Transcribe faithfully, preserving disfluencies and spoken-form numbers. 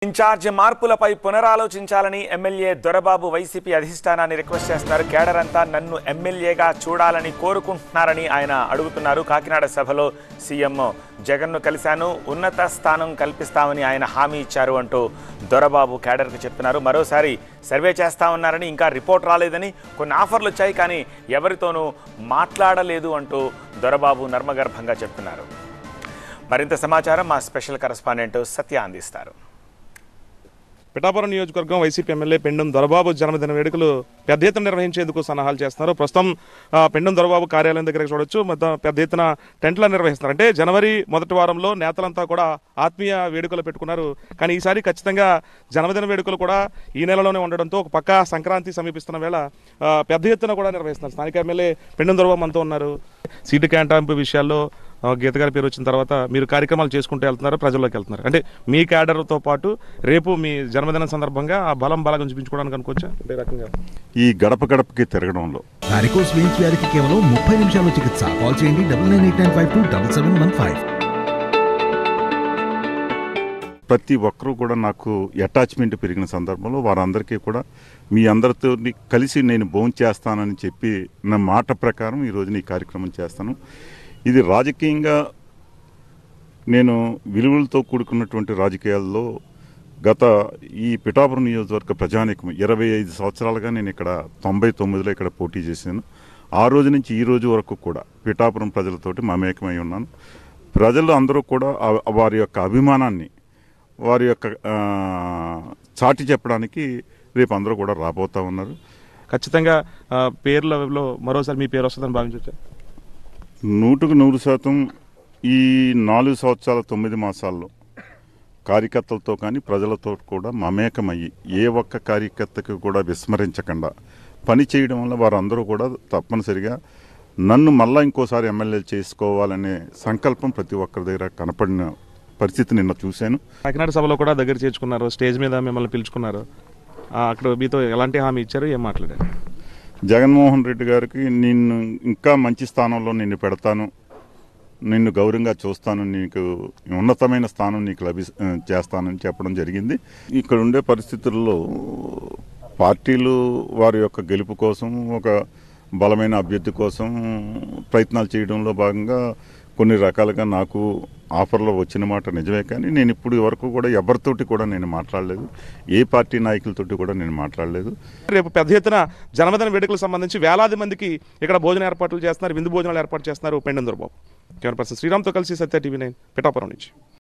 Incharge మార్పులపై పునరాలోచించాలని MLA Dorababu YCP అధిష్టానాన్ని రిక్వెస్ట్ చేస్తున్నారు. కేడర్ అంతా నన్ను ఎమ్మెల్యేగా చూడాలని కోరుకుంటున్నారని ఆయన అడుగుతున్నారు. కాకినాడ సభలో సీఎం జగన్ను కలిశాను, ఉన్నత స్థానం కల్పిస్తామని ఆయన హామీ ఇచ్చారు అంటూ దొరబాబు కేడర్కు చెప్తున్నారు. మరోసారి సర్వే చేస్తా ఉన్నారని, ఇంకా రిపోర్ట్ రాలేదని, కొన్ని ఆఫర్లు వచ్చాయి కానీ ఎవరితోనూ మాట్లాడలేదు అంటూ దొరబాబు నర్మగర్భంగా చెప్తున్నారు. మరింత సమాచారం మా స్పెషల్ కరెస్పాండెంట్ సత్య అందిస్తారు. పిఠాపురం నియోజకవర్గం వైసీపీ ఎమ్మెల్యే పెండెం దొరబాబు జన్మదిన వేడుకలు పెద్ద ఎత్తున నిర్వహించేందుకు సన్నాహాలు చేస్తున్నారు. ప్రస్తుతం పెండెం దొరబాబు కార్యాలయం దగ్గర చూడొచ్చు, మొత్తం పెద్ద ఎత్తున టెంట్లు నిర్వహిస్తున్నారు. అంటే జనవరి మొదటి వారంలో నేతలంతా కూడా ఆత్మీయ వేడుకలు పెట్టుకున్నారు. కానీ ఈసారి ఖచ్చితంగా జన్మదిన వేడుకలు కూడా ఈ నెలలోనే ఉండడంతో ఒక పక్క సంక్రాంతి సమీపిస్తున్న వేళ పెద్ద ఎత్తున కూడా నిర్వహిస్తున్నారు. స్థానిక ఎమ్మెల్యే పెండెం దొరబాబు మనతో ఉన్నారు. సీటు కేటాయింపు విషయాల్లో గీత గారి పేరు వచ్చిన తర్వాత మీరు కార్యక్రమాలు చేసుకుంటూ వెళ్తున్నారు, ప్రజల్లోకి వెళ్తున్నారు. అంటే మీ క్యాడర్తో పాటు రేపు మీ జన్మదినం సందర్భంగా ఆ బలం బలం చూపించుకోవడానికి అనుకోవచ్చా? అంటే రకంగా ఈ గడప గడపకి తిరగడంలో వారికోస్ వెయిన్స్ వ్యాధికి కేవలం ముప్పై నిమిషాల చికిత్స. కాల్ చేయండి double nine eight nine five two double seven one five. ప్రతి ఒక్కరూ కూడా నాకు అటాచ్మెంట్ పెరిగిన సందర్భంలో వారందరికీ కూడా మీ అందరితో కలిసి నేను భోజనం చేస్తానని చెప్పి నా మాట ప్రకారం ఈరోజు ఈ కార్యక్రమం చేస్తాను. ఇది రాజకీయంగా నేను విలువలతో కూడుకున్నటువంటి రాజకీయాల్లో గత ఈ పిఠాపురం నియోజకవర్గ ప్రజానీకం ఇరవై ఐదు సంవత్సరాలుగా నేను ఇక్కడ తొంభై తొమ్మిదిలో ఇక్కడ పోటీ చేశాను. ఆ రోజు నుంచి ఈ రోజు వరకు కూడా పిఠాపురం ప్రజలతోటి మమేకమై ఉన్నాను. ప్రజలు అందరూ కూడా వారి యొక్క అభిమానాన్ని వారి యొక్క చాటి చెప్పడానికి రేపు అందరూ కూడా రాబోతూ ఉన్నారు. ఖచ్చితంగా పేర్లలో మరోసారి మీ పేరు వస్తుందని భావించవచ్చు. నూటుకు నూరు శాతం ఈ నాలుగు సంవత్సరాల తొమ్మిది మాసాల్లో కార్యకర్తలతో కానీ ప్రజలతో కూడా మమేకమయ్యి ఏ ఒక్క కార్యకర్తకు కూడా విస్మరించకుండా పని చేయడం వల్ల వారందరూ కూడా తప్పనిసరిగా నన్ను మళ్ళా ఇంకోసారి ఎమ్మెల్యే చేసుకోవాలనే సంకల్పం ప్రతి ఒక్కరి దగ్గర కనపడిన పరిస్థితి నిన్న చూశాను. కాకినాడ సభలో కూడా దగ్గర చేర్చుకున్నారు, స్టేజ్ మీద మిమ్మల్ని పిలుచుకున్నారు. అక్కడ మీతో ఎలాంటి హామీ ఇచ్చారు, ఏం మాట్లాడారు? జగన్మోహన్ రెడ్డి గారికి నిన్ను ఇంకా మంచి స్థానంలో నిన్ను పెడతాను, నిన్ను గౌరవంగా చూస్తాను, నీకు ఉన్నతమైన స్థానం నీకు లభి చేస్తానని చెప్పడం జరిగింది. ఇక్కడ ఉండే పరిస్థితుల్లో పార్టీలు వారి యొక్క గెలుపు కోసం, ఒక బలమైన అభ్యర్థి కోసం ప్రయత్నాలు చేయడంలో భాగంగా కొన్ని రకాలుగా నాకు ఆఫర్లో వచ్చిన మాట నిజమే. కానీ నేను ఇప్పుడు వరకు కూడా ఎవరితోటి కూడా నేను మాట్లాడలేదు, ఏ పార్టీ నాయకులతోటి కూడా నేను మాట్లాడలేదు. రేపు పెద్ద ఎత్తున జన్మదిన వేడుకలకు సంబంధించి వేలాది మందికి ఇక్కడ భోజన ఏర్పాట్లు చేస్తున్నారు, విందు భోజనాలు ఏర్పాటు చేస్తున్నారు పెండెం దొరబాబు. కెమెరా పర్సన్ శ్రీరామ్తో కలిసి సత్య టీవీ నైన్ పిఠాపురం నుంచి.